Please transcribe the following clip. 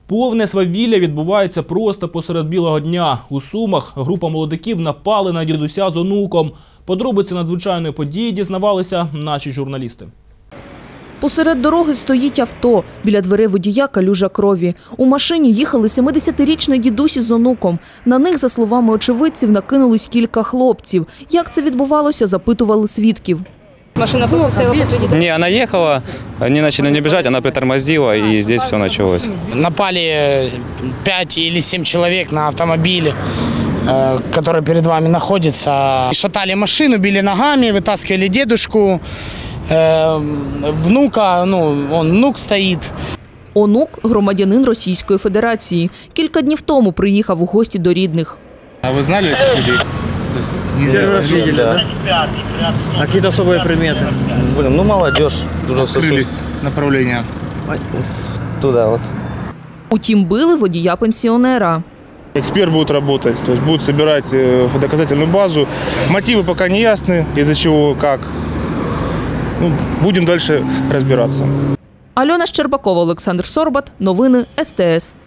Повне свавілля відбувається просто посеред білого дня. У Сумах група молодиків напали на дідуся з онуком. Подробиці надзвичайної події дізнавалися наші журналісти. Посеред дороги стоїть авто. Біля дверей водія калюжа крові. У машині їхали 70-річний дідусь із онуком. На них, за словами очевидців, накинулись кілька хлопців. Як це відбувалося, запитували свідків. Машина просто стояла посреди дороги? Не, она ехала, они начали не бежать, она притормозила, и здесь все началось. Напали 5 или 7 человек на автомобиле, который перед вами находится. Шатали машину, били ногами, вытаскивали дедушку, внука, внук стоит. Онук – громадянин Російської Федерації. Кілька днів тому приїхав у гості до рідних. А вы знали этих людей? То есть Первый раз видели, да? А какие-то особые приметы? Блин, молодежь. Раскрылись направления. Туда вот. Утім, били водія-пенсіонера. Эксперт будет работать, то есть будет собирать доказательную базу. Мотивы пока не ясны, из-за чего, как. Будем дальше разбираться. Альона Щербакова, Олександр Сорбат. Новини СТС.